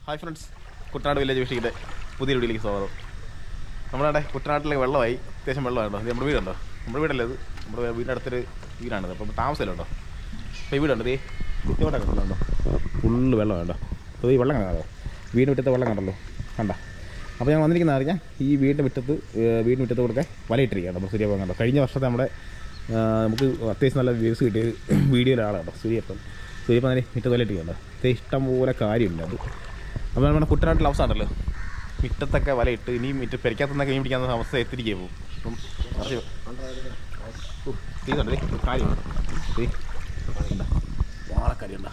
Hi friends, Kuttanad village ഫിഷിയുടെ പുതിയ വീഡിയോയിലേക്ക് സ്വാഗതം. നമ്മുടെ കുട്ടനാട്ടിലെ വെള്ളമായി അത്യാവശ്യം വെള്ളമായിട്ടോ. ഇത് നമ്മുടെ വീടുണ്ടോ? നമ്മുടെ വീടല്ലേ ഇത്, നമ്മുടെ വീടിൻ്റെ അടുത്തൊരു വീടാണിത്. അപ്പോൾ താമസമില്ലുണ്ടോ? അപ്പോൾ ഈ വീടുണ്ട്, ഈ കുത്തിയോടെ കണ്ടോ, ഫുള്ള് വെള്ളം വേണ്ടോ. അപ്പോൾ ഈ വെള്ളം കാണാമോ, വീടിന് മുറ്റത്തെ വെള്ളം കണ്ടല്ലോ, കണ്ട. അപ്പോൾ ഞാൻ വന്നിരിക്കുന്നത് അറിയാം, ഈ വീടിൻ്റെ മുറ്റത്ത് കൊടുക്കാൻ വലയിട്ടിരിക്കുകയാണ് നമ്മൾ. സൂര്യപ്പം കണ്ടോ, കഴിഞ്ഞ വർഷത്തെ നമ്മുടെ നമുക്ക് അത്യാവശ്യം നല്ല വ്യൂസ് കിട്ടിയത് വീഡിയോയിലാണ് കേട്ടോ. സൂര്യപ്പം തന്നെ മുറ്റത്ത് വലയിട്ടിരിക്കുകയുണ്ടോ. ഇഷ്ടം പോലെ കാര്യമില്ല അത്. അപ്പോൾ നമ്മുടെ കുട്ടനാട്ടിൽ അവസ്ഥ മുറ്റത്തൊക്കെ വലയിട്ട് ഇനി പെരയ്ക്കകത്തുനിന്നൊക്കെ മീൻ പിടിക്കാവുന്ന അവസ്ഥ എത്തിരിക്കുക പോകും. അപ്പം തീരുന്നുണ്ട് കാര്യം വാളക്കാരിയുണ്ടോ.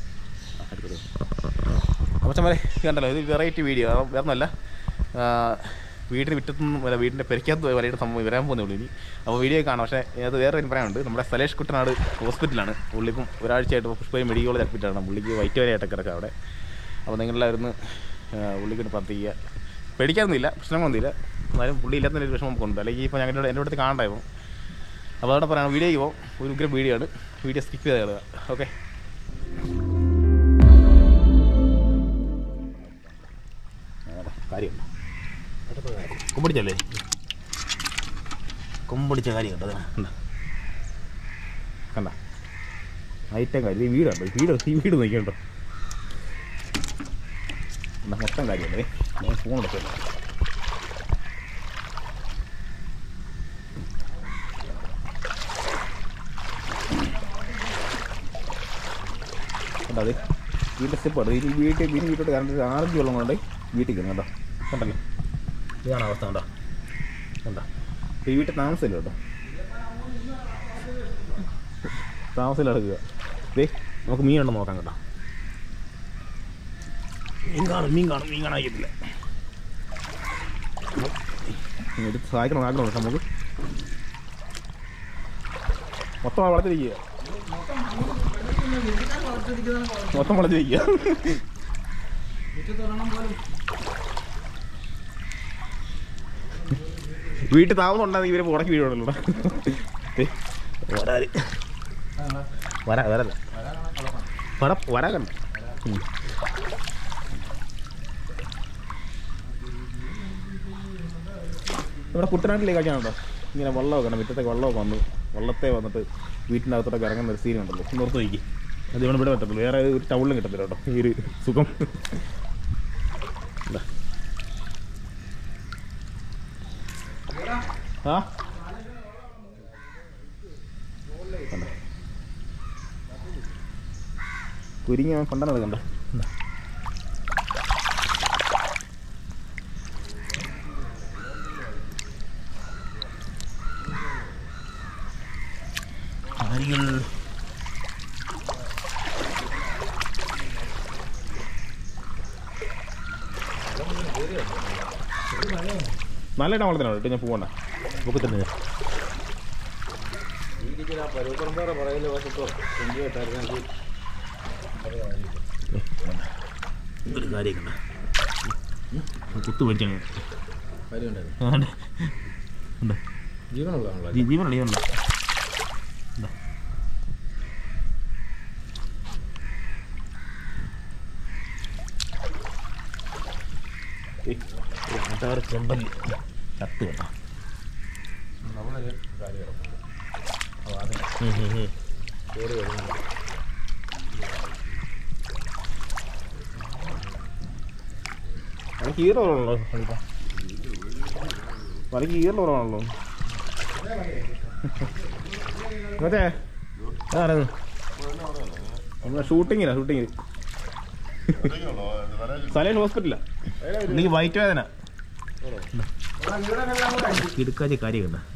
അപ്പച്ചന്മാരെ കണ്ടല്ലോ, ഇത് വെറൈറ്റി വീഡിയോ വേറൊന്നുമല്ല. വീടിന് മുറ്റത്തുനിന്നും അല്ല, വീടിൻ്റെ പെരയ്ക്കകത്ത് വലയുടെ സംഭവം വരാൻ പോകുന്നേ ഉള്ളൂ ഇനി. അപ്പോൾ വീഡിയോ കാണാം. പക്ഷേ അത് വേറെ ഒരു പറയാനുണ്ട്. നമ്മുടെ സലേഷ് കുട്ടനാട് ഹോസ്പിറ്റലാണ്. പുള്ളിപ്പം ഒരാഴ്ചയായിട്ട് പുഷ്പയും മെഡിക്കൽ കോളേജ് അഡ്മിറ്റാണ്. പുള്ളിക്ക് വൈറ്റ് വരെയായിട്ട് കിടക്കുക അവിടെ. അപ്പോൾ നിങ്ങളെല്ലാവരും പുള്ളിക്ക് പ്രാർത്ഥിക്കുക. പേടിക്കാനൊന്നുമില്ല, പ്രശ്നങ്ങളൊന്നുമില്ല. എന്നാലും പുള്ളി ഇല്ലാത്തതിൻ്റെ ഒരു വിഷമം നമുക്കുണ്ട്. അല്ലെങ്കിൽ ഇപ്പോൾ ഞങ്ങളുടെ എൻ്റെ അടുത്ത് കാണണ്ടായിരുന്നു. അപ്പോൾ അതോടെ പറയാം, വീഡിയോയ്ക്ക് പോകും. ഒരു ഉഗ്രം വീഡിയോ ആണ്. വീഡിയോ സ്കിപ്പ് ചെയ്ത് കളയുക. ഓക്കെ, കാര്യമുണ്ട്. കൊമ്പടിച്ചല്ലേ, കൊമ്പടിച്ച കാര്യം കണ്ടോ, കണ്ട കണ്ട ഐറ്റം കാര്യം. ഈ വീടുണ്ടോ, ഈ വീട് നോക്കിയുണ്ടോ, എന്താ മൊത്തം കാര്യമല്ലേ. ഞാൻ ഫോൺ എടുക്കില്ല. കണ്ടോ, അത് വീട്ടിൽ സ്റ്റെപ്പാണ്. ഈ വീട്ടിലോട്ട് കറണ്ട് 6 വെള്ളം കൊണ്ട് വീട്ടിൽ കയറും കേട്ടോ. കണ്ടല്ലോ, ഇതാണ് അവസ്ഥ. കണ്ടോ കണ്ടോ. ഈ വീട്ടിൽ താമസമില്ല കേട്ടോ, താമസമില്ല എടുക്കുക. ഇതേ നമുക്ക് മീനുണ്ടോ നോക്കാം കേട്ടോ. മീൻ കാണാതില്ല. എടുത്ത് സഹായിക്കണം ആക്കണം നമുക്ക്. മൊത്തം വളർത്തിരിക്കുക, മൊത്തം വളർത്തിരിക്കുക. വീട്ടിൽ താമസം ഉണ്ടാകുന്ന ഇവരെ ഉടക്കി വീടുണ്ടല്ലോ. വരാകണ്ട. നമ്മുടെ കുട്ടനാട്ടിലേക്ക് കഴിക്കാനുണ്ടോ ഇങ്ങനെ വെള്ളമൊക്കെ ഉണ്ട്. മുറ്റത്തൊക്കെ വെള്ളമൊക്കെ വന്നിട്ട് വീട്ടിൻ്റെ അകത്തോട്ടൊക്കെ ഇറങ്ങുന്ന ഒരു സീൻ ഉണ്ടല്ലോ. നിർത്ത് വയ്ക്കി. അത് ഇവിടെ പറ്റത്തുള്ളൂ, വേറെ ഒരു ടൗണിലും കിട്ടത്തില്ല കേട്ടോ ഈ ഒരു സുഖം. ആ കുരിങ്ങ കൊണ്ടാണത് കണ്ടോ. നല്ല ടൗളത്തിനാണ് കേട്ടോ. ഞാൻ പോകണ്ട ബുക്ക് തന്നെ ഒരു കാര്യമൊക്കെ കുത്തു മേടിച്ചാണ്. ജീവനുള്ള ചെമ്പല്ലി ചത്ത് കേട്ടോ. എനിക്ക് ഈറ കുറവാണല്ലോ, വലക്ക് ഈറ കുറവാണല്ലോ. മറ്റേ ഷൂട്ടിങ്ങിനാ സലേഷ് ഹോസ്പിറ്റലാ. എനിക്ക് വൈറ്റ് വേദന എടുക്കാച്ച കാര്യം കണ്ട.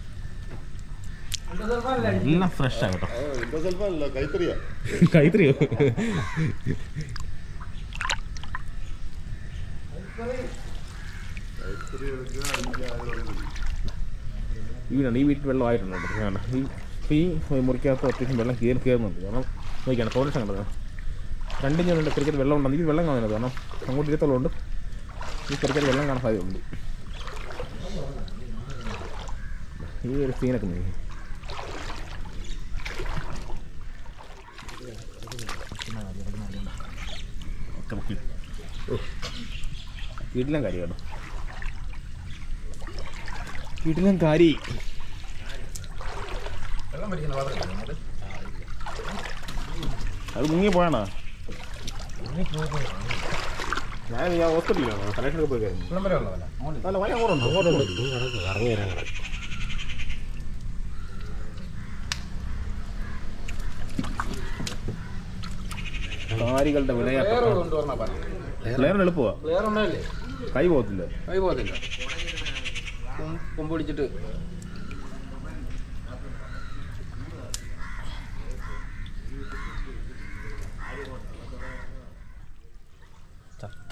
എല്ലാം ഫ്രഷാ കേട്ടോ. കൈത്രിയോ ഈ വീട്ടിൽ വെള്ളം ആയിട്ടുണ്ട്. ഈ മുറിക്കകത്ത് അത്യാവശ്യം വെള്ളം കയറുന്നുണ്ട്. കാരണം നോക്കിയാണ് ടോയ്ലറ്റ് കണ്ടത്. 2 ഇഞ്ചുണ്ട് ക്രിക്കറ്റ് വെള്ളം ഉണ്ടെങ്കിൽ വെള്ളം കാണുന്നത്. കാരണം അങ്ങോട്ട് ഇരുത്തുള്ളതുകൊണ്ട് ഈ ക്രിക്കറ്റ് വെള്ളം കാണാൻ സാധ്യതയുണ്ട്. ഈ ഒരു സീനൊക്കെ നോക്കി. ഒക്കെ വീട്ടിലും കാരി കേട്ടോ, വീട്ടിലും കാരി. അത് മുങ്ങി പോയാണോ? ഞാൻ ഹോസ്പിറ്റലിലാണോ കലക്ഷനൊക്കെ പോയി കഴിഞ്ഞു. അല്ല വല അങ്ങോട്ടുണ്ട്, അങ്ങോട്ടുണ്ട് ഇറങ്ങി വരാൻ. കാരികളുടെ വിളയാട്ടം എളുപ്പമാ, കൈ പോകത്തില്ല, കൊമ്പ് പിടിച്ചിട്ട് ചത്ത്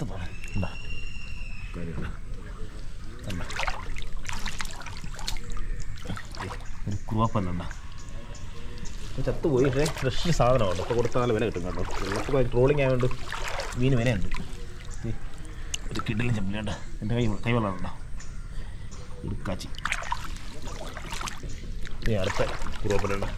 ഒരു കുറുവാപ്പല്ല ചത്തുപോയി. പക്ഷേ ഫ്രഷ് സാധനമാണ്, ഇപ്പോൾ കൊടുത്താൽ നല്ല വില കിട്ടും കേട്ടോ. വെള്ളത്തിൽ ട്രോളിങ് ആയതുകൊണ്ട് മീൻ വിലയുണ്ട്. ഒരു കിടലും ചെമ്പിലുണ്ട്, എൻ്റെ കൈവെള്ളമുണ്ടോ ഇടുക്കാച്ചി. അടുത്ത കുറുവാപ്പലുണ്ട്.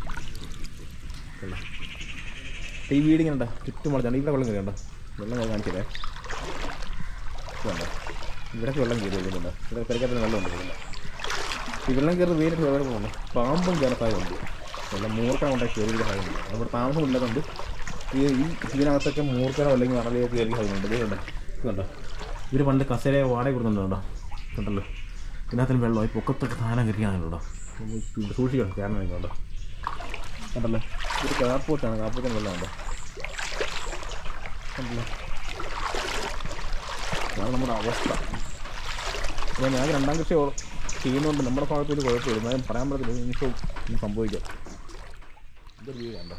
ഈ വീടിങ്ങനെ ഉണ്ടോ ചുറ്റും വളച്ചാണ്ട് ഇവിടെ വെള്ളം കയറിയുണ്ടോ? വെള്ളം കാണിച്ചില്ലേ, വേണ്ട ഇവിടേക്ക് വെള്ളം കയറി വരുന്നുണ്ട്. ഇവിടെ പെരക്കകത്ത് വെള്ളം ഉണ്ട്. ഈ വെള്ളം കയറി വേരിട്ട് വേറെ പോകുന്നു. പാമ്പും ജലസായുണ്ട്, എല്ലാം മൂർക്കണ കൊണ്ടായി കയറിയ സാധ്യതയുണ്ട്. നമ്മുടെ താമസം ഇല്ലാത്തതുകൊണ്ട് ഇതിനകത്തൊക്കെ മൂർക്കണോ അല്ലെങ്കിൽ മണലേക്ക് കയറിയ സാധ്യതയുണ്ട്. ഇതുണ്ട്, ഇതുണ്ടോ ഇവർ പണ്ട് കസേരയെ വാടക കൊടുക്കുന്നുണ്ടോ കണ്ടല്ലോ. ഇതിനകത്തിന് വെള്ളം ഈ പൊക്കത്തൊക്കെ സാധനം കയറിയാണല്ലോ. സൂക്ഷിക്കണം, കാരണം ഉണ്ടോ കണ്ടല്ലോ. ഇത് കാപ്പോട്ടാണ്, കാപ്പോത്തിന് വെള്ളമുണ്ടോ കണ്ടല്ലോ. അതാണ് നമ്മുടെ അവസ്ഥ. അപ്പോൾ ഞാൻ രണ്ടാം കൃഷി ചെയ്യുന്നതുകൊണ്ട് നമ്മുടെ ഭാഗത്ത് ഒരു കുഴപ്പമില്ല, എന്നാലും പറയാൻ പറ്റത്തില്ല നിമിഷവും സംഭവിക്കാം. ഇതൊരു വീടാണ്ടോ,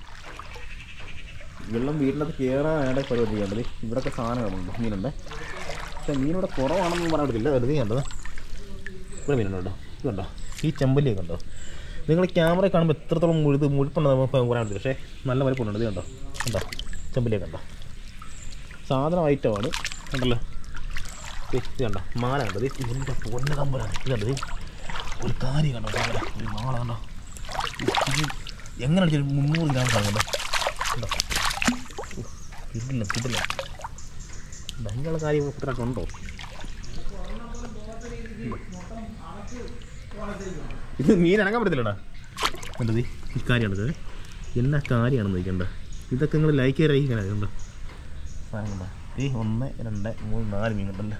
വെള്ളം വീടിനകത്ത് കയറാനായിട്ട് പരിപാടി ചെയ്യേണ്ടത്. ഇവിടെയൊക്കെ സാധനങ്ങളുണ്ട്, മീനുണ്ട്. പക്ഷേ മീനിവിടെ കുറവാണെന്ന് പറയാൻ പറ്റില്ല. വെറുതെ കണ്ടത് ഇവിടെ മീനുണ്ടോ, ഇതുണ്ടോ ഈ ചെമ്പല്ലിയൊക്കെ ഉണ്ടോ. നിങ്ങൾ ക്യാമറ കാണുമ്പോൾ എത്രത്തോളം മുഴുപ്പുണ്ട് നമുക്ക് പറയാൻ പറ്റില്ല. പക്ഷേ നല്ല വലിപ്പമുണ്ട്. ഇത് കണ്ടോ, ഉണ്ടോ ചെമ്പല്ലിയൊക്കെ ഉണ്ടോ. സാധനം ഐറ്റമാണ് കണ്ടല്ലോ. ഇത് കണ്ടോ മാല കണ്ടത്, ഇതിൻ്റെ പൊന്ന കമ്പലാണ്. ഇത് കണ്ടത് ഒരു കാര്യം കണ്ടോ, ഒരു മാല കണ്ടോ. എങ്ങനെ അടിച്ചൊരു 300 ഗ്രാം സാധനം കണ്ടോ. കിട്ടില്ല കിട്ടില്ല. ഭയങ്കര കാര്യം ഇത്രയൊക്കെ ഉണ്ടോ. ഇത് മീൻ അനങ്ങാൻ പറ്റത്തില്ലടാ. കണ്ടത് ഈ കാര്യമാണത്, എന്നാ കാര്യമാണെന്ന് നോക്കണ്ട. ഇതൊക്കെ നിങ്ങൾ ലൈക്ക് ചെയ്യിക്കാനാണ് കണ്ടോ സാധനം കണ്ടോ. ഈ 1 2 3 4 മീൻ കണ്ടല്ലോ.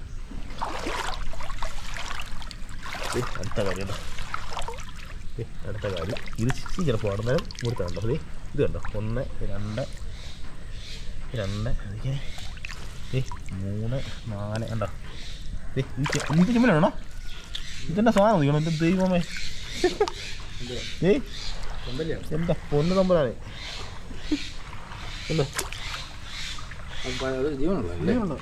അടുത്ത കാര്യം കേട്ടോ, അടുത്ത കാര്യം ഇത് ചിലപ്പോൾ അവിടുന്നേരം മുറിച്ചുണ്ടോ. ഇത് കണ്ടോ 1 2 2 3 4 കണ്ടോ. ഇത് ചുമലാണോ, ഇതെന്നാ സാധനം നോക്കണം. എൻ്റെ ദൈവമേ, എന്താ പൊന്ന് തമ്പലാണ്. എന്താ ജീവനുണ്ടോ?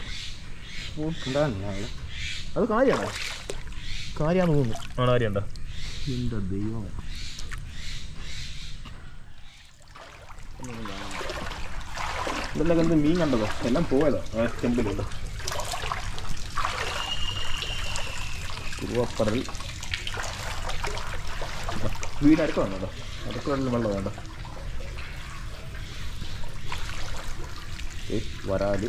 അത് കാര്യമാണോ? കാര്യമാണെന്ന് തോന്നുന്നു. ആണ് കാര്യമുണ്ടോ? എന്താ ദൈവമേ, ഇതെല്ലാം കണ്ട് മീൻ കണ്ടതോ എല്ലാം പോയതോ ചെമ്പിലുണ്ടോ. കുറുവപ്പടൽ വീടടുക്ക വന്നോ, അടുക്ക വെള്ളം വേണ്ട. വരാല്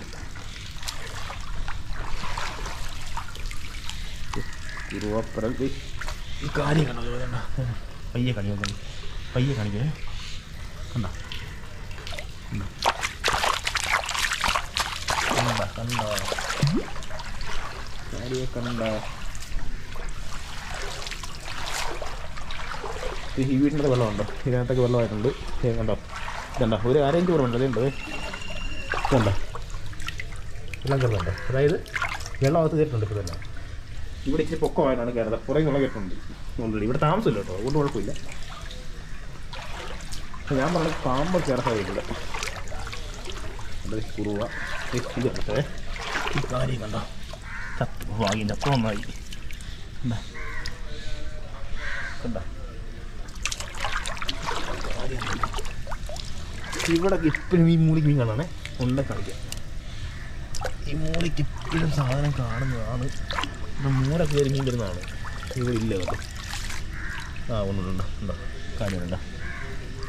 കുറുവപ്പടൽ ഈ കാര്യം കണ്ടോ. പയ്യെ കാണിക്കാൻ പയ്യെ കാണിക്കേ കണ്ടോ കണ്ട കണ്ടോ കാര്യ കണ്ട. ഈ വീടിൻ്റെ വെള്ളമുണ്ടോ, ഇതിനകത്തൊക്കെ വെള്ളമായിട്ടുണ്ട് കണ്ടോ. ഇതുണ്ടോ ഒരു അരഞ്ച് കുറവുണ്ട്. അതുണ്ട് ഇതുണ്ടോ വെള്ളം കയറുന്നുണ്ടോ. അതായത് വെള്ളം അകത്ത് കയറ്റുന്നുണ്ട്. ഇപ്പോൾ തന്നെ ഇവിടെ ഇച്ചിരി പൊക്കമായിട്ടാണ് കയറുന്നത്, പുറകെ നിന്നുള്ള കയറ്റുന്നുണ്ട് ഓൾറെഡി. ഇവിടെ താമസമില്ല കേട്ടോ, അതുകൊണ്ട് കുഴപ്പമില്ല. ഞാൻ പറഞ്ഞത് പാമ്പ് കയറാൻ സാധ്യതയില്ല. കുറുവ ഇത് കണ്ടേ ഈ കാര്യം കണ്ടോ. ചത്ത് ഭാഗ്യം ചത്ത നന്നായി കണ്ട. ഇവിടെ ഇപ്പോഴും ഈ മൂളിക്ക് മീൻ കാണാണേ ഉണ്ട കാണിക്കാം. ഈ മൂളിക്ക് ഇപ്പോഴും സാധനം കാണുന്നതാണ്. മൂല കയറി മീൻ വരുന്നതാണ്. ഇവിടെ ഇല്ല കേട്ടോ. ആ ഒന്നുണ്ടോ ഉണ്ടോ കാര്യമുണ്ടോ.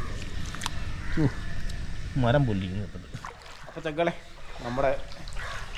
മരം പൊല്ലിക്കുന്നു കേട്ടത്. അപ്പോൾ ചക്കളെ നമ്മുടെ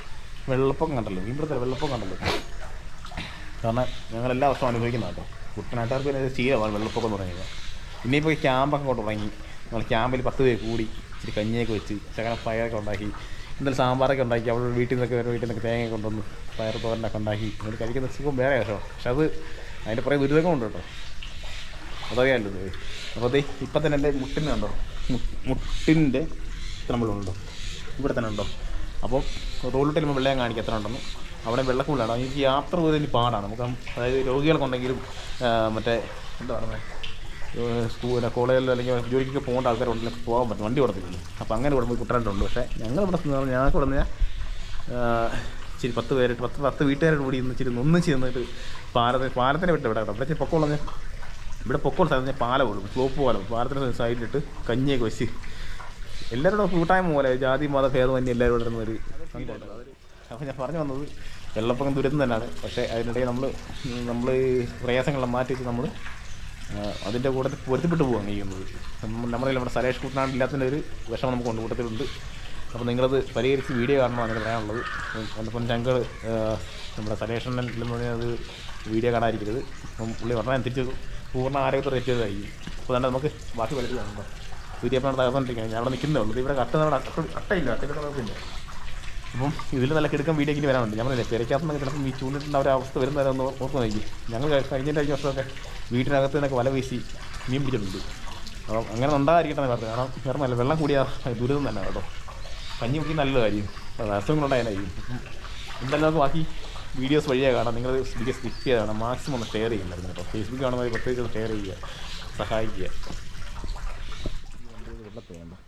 വെള്ളപ്പൊക്കം കണ്ടല്ലോ, ഇവിടുത്തെ വെള്ളപ്പൊക്കം കണ്ടല്ലോ. കാരണം ഞങ്ങളെല്ലാ വർഷവും അനുഭവിക്കുന്ന കേട്ടോ. കുട്ടനാട്ടുകാർക്ക് പിന്നെ ശീലമാണ് വെള്ളപ്പൊക്കം എന്ന് പറയുന്നത്. ഇനിയിപ്പോൾ ഈ ക്യാമ്പൊക്കെ കൊണ്ട് തുടങ്ങി. നമ്മൾ ക്യാമ്പിൽ 10 പേര് കൂടി ഇച്ചിരി കഞ്ഞിയൊക്കെ വെച്ച് ശകലം പയറൊക്കെ ഉണ്ടാക്കി, എന്തായാലും സാമ്പാറൊക്കെ ഉണ്ടാക്കി, അവരുടെ വീട്ടിൽ നിന്നൊക്കെ തേങ്ങ കൊണ്ടുവന്ന് പയർ തോരനൊക്കെ ഉണ്ടാക്കി നമ്മൾ കഴിക്കുന്ന സുഖം വേറെ കേട്ടോ. പക്ഷെ അതിൻ്റെ കുറേ ദുരിതങ്ങളുണ്ട് കേട്ടോ, അതറിയാമല്ലോ. അപ്പോൾ അതേ ഇപ്പം തന്നെ എൻ്റെ മുട്ടിന് കണ്ടോ, മുട്ടിൻ്റെ നമ്മളുണ്ടോ ഇവിടെ തന്നെ ഉണ്ടോ. അപ്പോൾ റോഡിലോട്ട് നമ്മൾ വെള്ളം കാണിക്കുക എത്ര ഉണ്ടെന്ന്. അവിടെ വെള്ളക്കൂടാണ്. എനിക്ക് യാത്ര പോയത് ഇനി പാടാണ് നമുക്ക്. അതായത് രോഗികൾക്കുണ്ടെങ്കിലും മറ്റേ എന്താ പറയുന്നത്, കോളേജിലോ അല്ലെങ്കിൽ ജോലിക്കൊക്കെ പോകേണ്ട ആൾക്കാരുണ്ടെങ്കിൽ പോകാൻ പറ്റും, വണ്ടി കൊടുത്തിട്ടുണ്ട്. അപ്പോൾ അങ്ങനെ ഇവിടെ പോയി കുട്ടനാട്ടുണ്ട്. പക്ഷേ ഞങ്ങളിവിടെ ഞങ്ങൾക്ക് ഇവിടെ നിന്ന് ഇച്ചിരി 10 വീട്ടുകാരോട് കൂടി ഒന്നിച്ച് ചെന്നിട്ട് പാലത്തിനെ വിട്ട് ഇവിടെ കേട്ടോ. ഇവിടെ ഇച്ചിരി പൊക്കമുള്ള ഇവിടെ പൊക്കമുള്ള സ്ഥലത്ത് ഞാൻ പാലം കൊടുക്കും, സ്ലോപ്പ് പാലത്തിൻ്റെ സൈഡിലിട്ട് കഞ്ഞിയൊക്കെ വെച്ച് എല്ലാവരോടും കൂട്ടായ്മ പോലെ ജാതി മത ഭേദമന്യേ എല്ലാവരും ഇവിടെ ഇരുന്നൊരു സംഭവം. അപ്പോൾ ഞാൻ പറഞ്ഞു വന്നത് വെള്ളപ്പൊക്കം ദുരിതം തന്നെയാണ്. പക്ഷേ അതിനിടയിൽ നമ്മൾ പ്രയാസങ്ങളെല്ലാം മാറ്റി വെച്ച് നമ്മൾ അതിൻ്റെ കൂട്ടത്തിൽ പൊരുത്തപ്പെട്ട് പോവുകയാണ് ചെയ്യുന്നത്. നമ്മുടെ സലേഷ് കുട്ടനാടില്ലാത്തതിൻ്റെ ഒരു വിഷമം നമുക്ക് കൊണ്ട് കൂട്ടത്തിലുണ്ട്. അപ്പോൾ നിങ്ങളത് പരിഹരിച്ച് വീഡിയോ കാണണമെന്നാണ് എനിക്ക് പറയാനുള്ളത്. അതിപ്പം ഞങ്ങൾ നമ്മുടെ സലേഷനിലും അത് വീഡിയോ കാണാതിരിക്കരുത്. അപ്പം പുള്ളി പറഞ്ഞാൽ തിരിച്ച് പൂർണ്ണ ആരോഗ്യത്തോടെ എത്തിയതായിരിക്കും. അപ്പോൾ തന്നെ നമുക്ക് ബാക്കി വലിച്ച് കാണുമ്പോൾ വീഡിയോ അപ്പോൾ തകർന്നുകൊണ്ടിരിക്കുകയാണ്. ഞാൻ അവിടെ നിൽക്കുന്നേ ഉള്ളൂ. ഇവിടെ അട്ടയില്ല, കുഴപ്പമില്ല. അപ്പം ഇതിൽ നല്ല കിടക്കാൻ വീഡിയോ ഇങ്ങനെ വരാനുണ്ട്. ഞാൻ പറഞ്ഞില്ലേ, പെരയ്ക്കകത്തുനിന്ന് കിടക്കും ഈ ചൂണ്ടിട്ടുള്ള ഒരു അവസ്ഥ വരുന്നവരെ ഒന്ന് ഓർത്ത് നോക്കി. ഞങ്ങൾ കഴിഞ്ഞ വർഷമൊക്കെ വീട്ടിനകത്ത് നിന്നൊക്കെ വല വീശി മീൻ പിടിച്ചിട്ടുണ്ട്. അപ്പം അങ്ങനെ ഉണ്ടായിരിക്കട്ടെ പറഞ്ഞത്. കാരണം വേറെ നല്ല വെള്ളം കൂടിയാൽ ദുരിതം തന്നെ കേട്ടോ. കഞ്ഞി മുക്കി നല്ല കാര്യം, അസുഖങ്ങളുണ്ടായാലായിരിക്കും. എന്തായാലും നമുക്ക് ബാക്കി വീഡിയോസ് വഴിയാ കാണാം. നിങ്ങൾ വീഡിയോ സ്കിപ്പ് ചെയ്ത് കാണാം. മാക്സിമം ഒന്ന് ഷെയർ ചെയ്യുന്നുണ്ട് കേട്ടോ. ഫേസ്ബുക്ക് കാണുമ്പോൾ പ്രത്യേകിച്ച് ഷെയർ ചെയ്യുക, സഹായിക്കുക. വെള്ളത്തിൽ വേണ്ട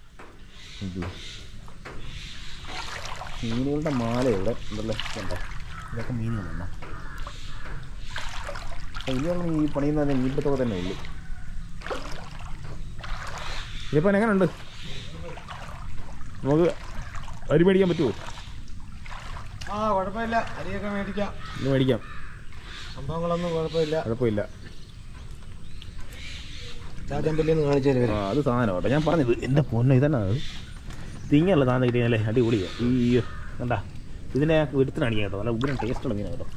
മീനുകളുടെ മാല ഇവിടെ ഉണ്ടല്ലേ, ഉണ്ടോ? ഇതൊക്കെ മീനുകളാണ്. ഇനിയുള്ള ഈ പണിയുന്ന തന്നെ മീൻപത്തൊക്കെ തന്നെ ഉള്ളൂ. ഇതിപ്പോൾ എങ്ങനെയുണ്ട്? നമുക്ക് അരി മേടിക്കാൻ പറ്റുമോ? കുഴപ്പമില്ല, അരിയൊക്കെ മേടിക്കാം. ഇന്ന് മേടിക്കാം, സംഭവങ്ങളൊന്നും കുഴപ്പമില്ല. ചാച്ചമ്പല്ലിന്ന് കാണിച്ചാൽ അത് സാധനം കേട്ടോ. ഞാൻ പറഞ്ഞത് എൻ്റെ പൊന്നെ ഇതന്നെ അത് തിങ്ങല്ല സാധനം കിട്ടിയാലേ അടിപൊളിയാണ്. ഈ കണ്ടാ ഇതിനെ എടുത്തിനാണിക്കാം കേട്ടോ. നല്ല ഉഗ്രം ടേസ്റ്റുള്ള മീനാണ് കേട്ടോ.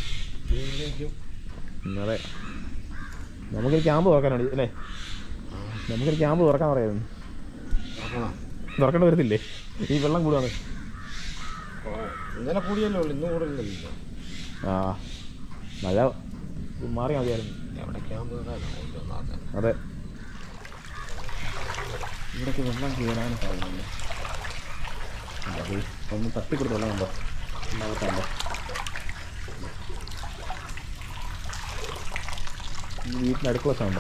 അതെ, നമുക്കൊരു ക്യാമ്പ് തുറക്കാനാണ് അല്ലേ? നമുക്കൊരു ക്യാമ്പ് തുറക്കാൻ പറയായിരുന്നു. തുറക്കേണ്ടി വരത്തില്ലേ ഈ വെള്ളം കൂടുകയാണ്? ഇന്നലെ കൂടിയല്ലേ ഉള്ളൂ, ഇന്ന് കൂടുതലല്ലോ. മഴ മാറി മതിയായിരുന്നു. എവിടെ ക്യാമ്പ്? അതെ, ഇവിടേക്ക് വെള്ളം കയറാനും പറയുന്നില്ല. അത് ഒന്ന് തട്ടിക്കൊടുത്ത് വെള്ളം കണ്ടോ ഉണ്ടാകത്താണ്ടോ. ഈ വീട്ടിൻ്റെ അടുക്കള ഉണ്ടോ?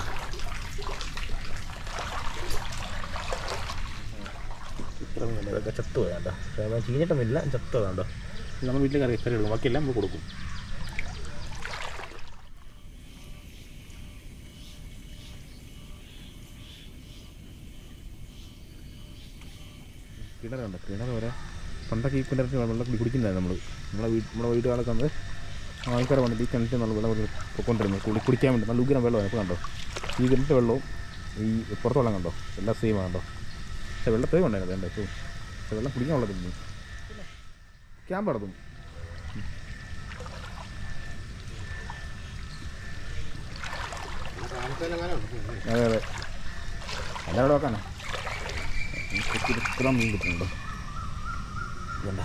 ഇത്ര ഇതൊക്കെ ചത്തു പോയാണ്ടോ. ചീഞ്ഞിട്ടൊന്നുമില്ല, ചത്തു പോയാണ്ടോ. നമ്മൾ വീട്ടിൽ കറി എടുക്കും, ബാക്കിയെല്ലാം നമ്മൾ കൊടുക്കും. കിണറുണ്ട്, കിണർ വരെ പണ്ടൊക്കെ ഈ കിണറിന് വെള്ളം കുടിക്കുന്നതായിരുന്നു. നമ്മുടെ വീടുകളൊക്കെ വന്ന് ആൾക്കാരെ വന്നിട്ട് ഈ കിണറ്റിൽ നല്ല വെള്ളം പൊക്കൊണ്ടിരുന്നു കുടിക്കാൻ വേണ്ടി. നല്ല ഉഗ്രം വെള്ളമാണ്. ഇപ്പോൾ കണ്ടോ ഈ കിണറ്റ് വെള്ളവും ഈ പുറത്ത് വെള്ളം കണ്ടോ, എല്ലാം സെയിം കണ്ടോ. പക്ഷേ വെള്ളത്തേ കൊണ്ടായിരുന്നു വേണ്ട ഇപ്പോൾ. പക്ഷേ വെള്ളം കുടിക്കാൻ വെള്ളത്തില്ല. ക്യാമ്പ് നടത്തും. അതെ അതെ, എല്ലാവരും വെക്കാനോ. ഇത്ര മീൻ കിട്ടുന്നുണ്ടോ? ഇതല്ല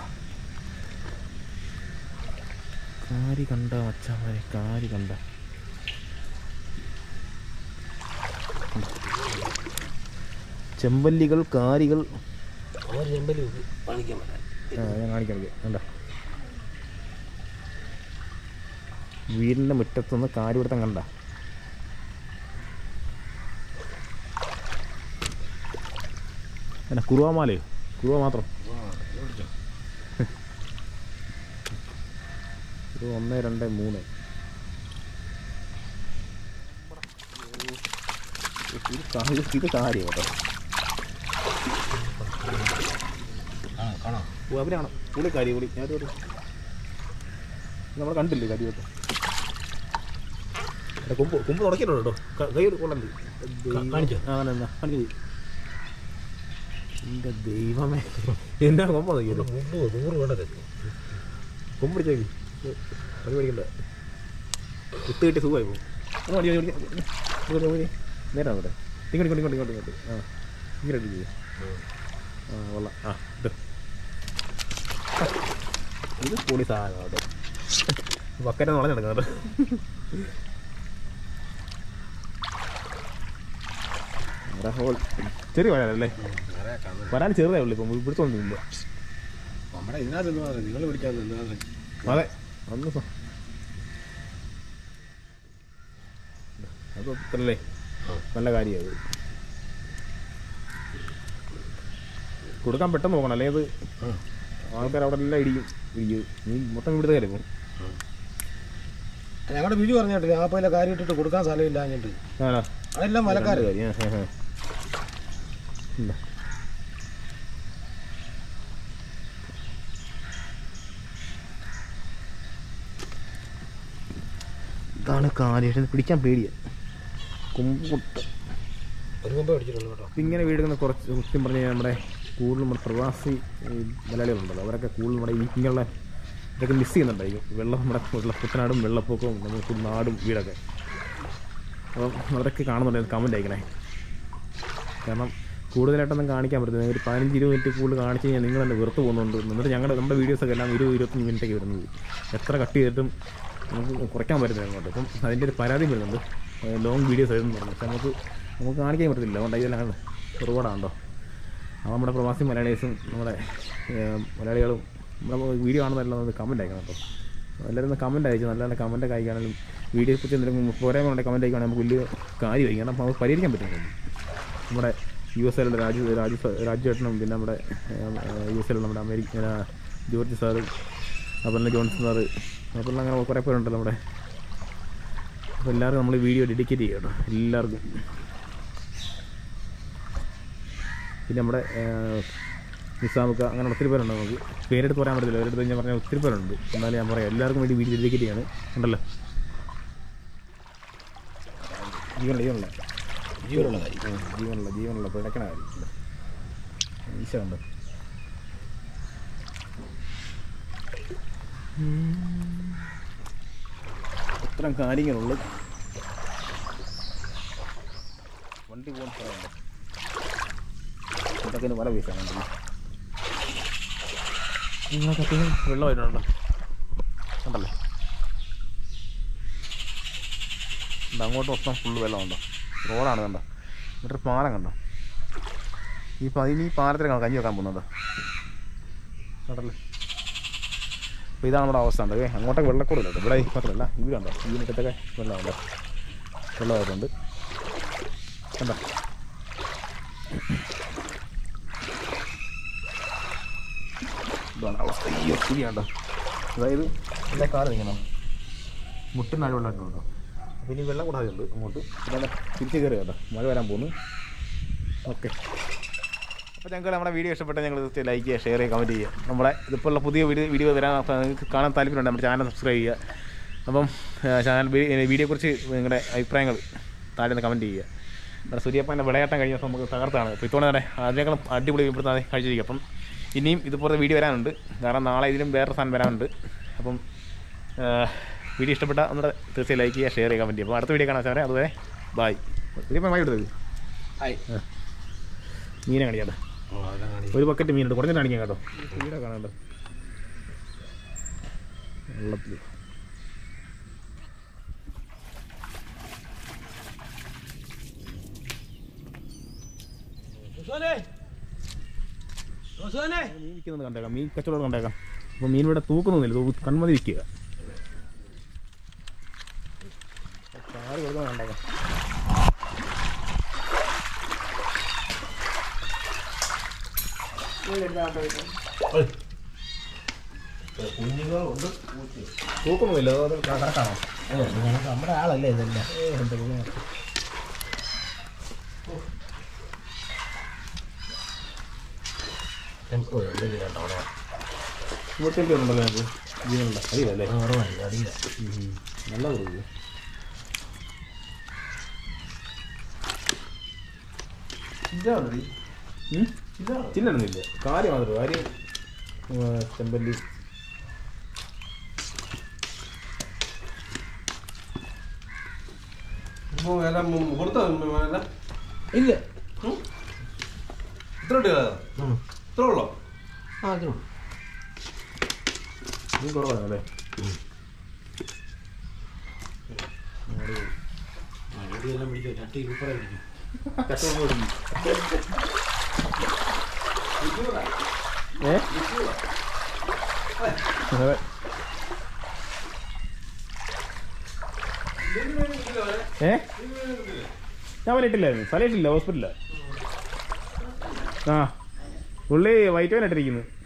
കാരി കണ്ട മച്ചാമാരെ, കാരി കണ്ട ചെമ്പല്ലികൾ, കാരികൾ. ഞാൻ കാണിക്കാം കണ്ട. വീടിൻ്റെ മുറ്റത്തുനിന്ന് കാരി പിടുത്തം കണ്ട. എന്നാ കുറുവാമാലയോ? കുറുവ മാത്രം. 1 2 3. ഇത് കാര്യം കേട്ടോ. അവരാണ് പുളി കാര്യം കൂടി. ഞാൻ നമ്മൾ കണ്ടില്ലേ കാര്യം കേട്ടോ. കൊമ്പ് തുടക്കിയിട്ടുള്ളൂ കേട്ടോ. കൈ കൊള്ളണ്ട് അങ്ങനെ എന്നാ കാണിച്ചു. എൻ്റെ ദൈവമേ, എന്നാ കൊമ്പ നോക്കിയല്ലോ. 100 കൊണ്ടത് കൊമ്പ് പിടിച്ചേക്ക് അത് മേടിക്കണ്ട കുത്ത് കിട്ടി സുഖമായി പോകും നേരം അവിടെ ഇങ്ങോട്ട് ആ ഇങ്ങനെ അടിക്കുക ആ കൊള്ളാം ആ ഇത് പൊളി സാധനം അവിടെ ബക്കറ്റ് നുളഞ്ഞ് നടക്കുന്നുണ്ട് ചെറിയ വരാലല്ലേ വരാൻ ചെറുതേ ഉള്ളൂ ഇപ്പം പിടിച്ചോണ്ടില്ല നമ്മുടെ ഇതിനകത്ത് നിങ്ങൾ പിടിക്കാൻ അതെ അന്ന് അതല്ലേ നല്ല കാര്യമാണ് കൊടുക്കാൻ പെട്ടെന്ന് നോക്കണം അല്ലെങ്കിൽ അത് ആൾക്കാർ അവിടെ എല്ലാം ഇടിക്കും നീ മൊത്തം ഇവിടുത്തെ കാര്യം ഞങ്ങളുടെ ബിജു പറഞ്ഞിട്ടില്ല ആ പോലെ കാര്യം ഇട്ടിട്ട് കൊടുക്കാൻ സ്ഥലമില്ല എന്നിട്ട് അതെല്ലാം മലക്കാർ ഇതാണ് കാര്യം പിടിക്കാൻ പേടിയാണ് കൊമ്പുട്ട ഒരു കൊമ്പ് പിടിച്ചിട്ടുള്ളൂ കേട്ടോ. ഇങ്ങനെ വീടുന്ന കുറച്ച് സത്യം പറഞ്ഞു കഴിഞ്ഞാൽ നമ്മുടെ കൂടുതലും നമ്മുടെ പ്രവാസി മലയാളികളുണ്ടല്ലോ അവരൊക്കെ കൂടുതൽ നമ്മുടെ ഇങ്ങനെയുള്ള ഇതൊക്കെ മിസ് ചെയ്യുന്നുണ്ടായിരിക്കും വെള്ളം നമ്മുടെ കുട്ടനാടും വെള്ളപ്പൊക്കവും നമുക്ക് നാടും വീടൊക്കെ അപ്പം അവരൊക്കെ കാണുന്നുണ്ടായിരുന്നു കമൻറ്റ് അയക്കണേ കാരണം കൂടുതലായിട്ടൊന്നും കാണിക്കാൻ പറ്റുന്നത് ഒരു 15-20 മിനിറ്റ് കൂടുതൽ കാണിച്ച് കഴിഞ്ഞാൽ നിങ്ങൾ തന്നെ വെറുത്ത് പോകുന്നുണ്ട് എന്നിട്ട് നമ്മുടെ വീഡിയോസൊക്കെ എല്ലാം 20-25 മിനിറ്റൊക്കെ വരുന്നത് എത്ര കട്ട് ചെയ്തിട്ടും നമുക്ക് കുറയ്ക്കാൻ പറ്റുന്നത് അങ്ങോട്ട് അപ്പം അതിൻ്റെ ഒരു പരാതി വരുന്നുണ്ട് ലോങ് വീഡിയോസ് ആയിരുന്നു പറഞ്ഞു പക്ഷെ നമുക്ക് കാണിക്കാൻ പറ്റത്തില്ല അതുകൊണ്ട് ഇതെല്ലാം ഒരുപാടാണല്ലോ അപ്പോൾ നമ്മുടെ പ്രവാസി മലയാളീസും നമ്മുടെ മലയാളികളും നമ്മുടെ വീഡിയോ കാണുന്നതെല്ലാം ഒന്ന് കമൻറ്റ് അയക്കണം കേട്ടോ എല്ലാവരും ഒന്ന് കമൻറ്റ് അയച്ചു നല്ല നല്ല കമൻറ്റൊക്കെ അയക്കുകയാണെങ്കിലും വീഡിയോയെ കുറിച്ച് എന്തെങ്കിലും പോരായ്മ കമൻറ്റ് അയക്കുകയാണെങ്കിൽ നമുക്ക് വലിയ കാര്യമായിരിക്കും കാരണം നമുക്ക് പരിഹരിക്കാൻ പറ്റുന്നുണ്ട് നമ്മുടെ USA-ലുള്ള രാജുചേട്ടനും പിന്നെ നമ്മുടെ USA-ലുള്ള നമ്മുടെ അമേരിക്ക ജോർജ് സാറ് അതുപോലെ ജോൺസൺ സാറ് അതുപോലെ അങ്ങനെ കുറേ പേരുണ്ടല്ലോ നമ്മുടെ അപ്പോൾ എല്ലാവർക്കും നമ്മൾ വീഡിയോ ഡെഡിക്കേറ്റ് ചെയ്യുക കേട്ടോ എല്ലാവർക്കും പിന്നെ നമ്മുടെ നിസാമുക്ക അങ്ങനെ ഒത്തിരി പേരുണ്ട് നമുക്ക് പേരെടുത്ത് പറയാൻ പറ്റില്ല അവരെടുത്ത് ഞാൻ പറഞ്ഞാൽ ഒത്തിരി പേരുണ്ട് എന്നാലും ഞാൻ പറയാം എല്ലാവർക്കും വേണ്ടി വീഡിയോ ഡെഡിക്കേറ്റ് ചെയ്യാണ് ഉണ്ടല്ലോ ജീവനുള്ള പിടക്കണ കാര്യം ഈശ ഉണ്ട് ഇത്തരം കാര്യങ്ങളുള്ളു വണ്ടി പോകുന്ന സ്ഥലമുണ്ട് ഇതൊക്കെ പല പൈസയാണ് നിങ്ങളൊക്കെ വെള്ളമായിട്ടുണ്ടോ ഉണ്ടല്ലേ അങ്ങോട്ട് മൊത്തം ഫുള്ള് വെള്ളമുണ്ടോ റോഡാണ് കണ്ടോ എന്നിട്ട് പാലം കണ്ടോ ഈ പാലത്തിലേക്കാണ് കഞ്ഞി വെക്കാൻ പോകുന്നത് കണ്ടല്ലേ അപ്പോൾ ഇതാണ് നമ്മുടെ അവസ്ഥ ഉണ്ട് അങ്ങോട്ടൊക്കെ വെള്ളക്കൂടില്ല ഇവിടെ മാത്രമല്ല ഇവിടെ ഉണ്ടോ ഈ മുറ്റത്തൊക്കെ വെള്ളമുണ്ടോ വെള്ളമായിട്ടുണ്ട് കണ്ടോ ഇതാണ് അവസ്ഥ ഈ ഒത്തിരിയാണ്ടോ അതായത് എല്ലാ കാലം ഇങ്ങനെ മുട്ടിനാഴ് വെള്ളമായിട്ടുണ്ടോ അപ്പോൾ ഇനി വെള്ളം കൂടാതെ ഉണ്ട് അങ്ങോട്ട് പിന്നെ തിരിച്ച് കയറി കേട്ടോ മഴ വരാൻ പോകുന്നു ഓക്കെ അപ്പോൾ ഞങ്ങൾക്ക് നമ്മുടെ വീഡിയോ ഇഷ്ടപ്പെട്ടാൽ ഞങ്ങൾ ലൈക്ക് ചെയ്യുക ഷെയർ ചെയ്യുക കമൻറ്റ് ചെയ്യുക നമ്മുടെ ഇതിപ്പോൾ പുതിയ വീഡിയോ വരാൻ നിങ്ങൾക്ക് കാണാൻ താല്പര്യമുണ്ട് നമ്മുടെ ചാനൽ സബ്സ്ക്രൈബ് ചെയ്യുക അപ്പം ചാനൽ വീഡിയോയെക്കുറിച്ച് നിങ്ങളുടെ അഭിപ്രായങ്ങൾ താഴെ നിന്ന് കമൻറ്റ് ചെയ്യുക നമ്മുടെ സൂര്യപ്പൻ്റെ വിളയാട്ടം കഴിഞ്ഞ ദിവസം നമുക്ക് തകർത്താണ് അപ്പോൾ ഇത്തവണ തന്നെ അതിനേക്കാളും അടിപൊളി ഇവിടുത്തെ കഴിച്ചിരിക്കും അപ്പം ഇനിയും ഇതുപോലെ വീഡിയോ വരാനുണ്ട് കാരണം നാളെ ഇതിലും വേറൊരു സാധനം വരാനുണ്ട് അപ്പം വീഡിയോ ഇഷ്ടപ്പെട്ടാൽ ഒന്നുകൂടെ തീർച്ചയായും ലൈക്ക് ചെയ്യുക ഷെയർ ചെയ്യുക കമൻറ്റ് ചെയ്യുക അപ്പോൾ അടുത്ത വീഡിയോ കാണാൻ സാറേ അതുവരെ ബായ് സൂര്യപ്പൻ വായി എടുത്തത് മീനെ കാണിക്കാട്ടോ ഒരു ബക്കറ്റ് മീനുണ്ട് കുറഞ്ഞിട്ട് കാണിക്കാം കേട്ടോ വീടോ കാണാണ്ടോ വെള്ളത്തിൽ മീൻ വിൽക്കുന്നത് കണ്ടേക്കാം മീൻ കച്ചവടം കണ്ടേക്കാം അപ്പോൾ മീൻ ഇവിടെ തൂക്കുന്നൊന്നുമില്ല കൺമതി വിൽക്കുക കാറ് കൊടുക്കാൻ കണ്ടേക്കാം തൂക്കുന്നില്ല അത് കറക്കാണോ നമ്മുടെ ആളല്ലേ ഇതെല്ലാം ഇവിടത്തേക്ക് ഉണ്ടല്ലോ ഞങ്ങൾക്ക് ജീവനുണ്ട് അടിയിലല്ലേ നല്ല കുറവ് ചില്ലൊന്നുമില്ല കാര്യം മാത്രമേ കാര്യം ചെമ്പല്ലി ഇല്ല ഇത്ര ഉള്ളോ ആ അതിനോ കുറവാണല്ലേ എല്ലാം പിടിച്ചോ ചട്ടി ഉൾപ്പെടെ പിടിക്കും ഞാൻ വന്നിട്ടില്ലായിരുന്നു സ്ഥലമിട്ടില്ല ഹോസ്പിറ്റലില്ല ആ പുള്ളി വൈറ്റ് വൈൻ ഇട്ടിരിക്കുന്നു